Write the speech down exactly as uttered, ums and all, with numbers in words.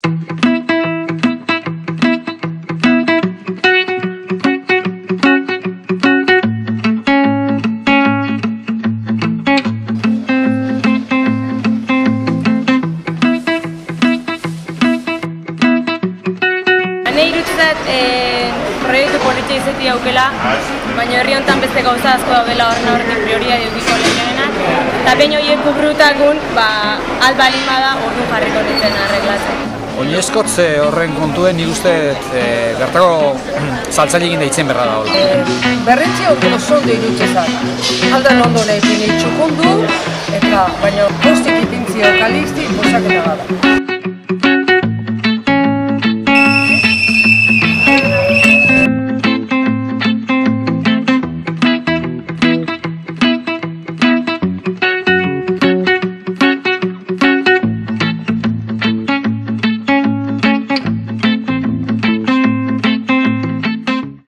Proiektu politxe izeti daukela, baina herri honetan beste gauza asko dagoela horren horretik prioria edukiko lehenenak. Eta behin horiek kubrutakun, alba balin bada orduan jarriko nintzen arreglatzen. Oinezkotze horren kontuen nik uste bertako saltzailekin deitzen berra da hola. Berrentzi oso ondo irutzezak. Aldan ondo nahi txukundu, eta baina postik ipintzio kalizti posaketa gara.